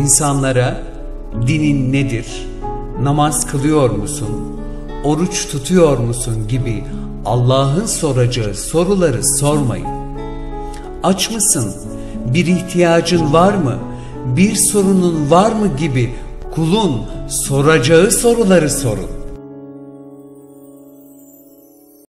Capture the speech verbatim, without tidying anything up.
insanlara dinin nedir, namaz kılıyor musun, oruç tutuyor musun gibi Allah'ın soracağı soruları sormayın. Aç mısın, bir ihtiyacın var mı, bir sorunun var mı gibi kulun soracağı soruları sorun.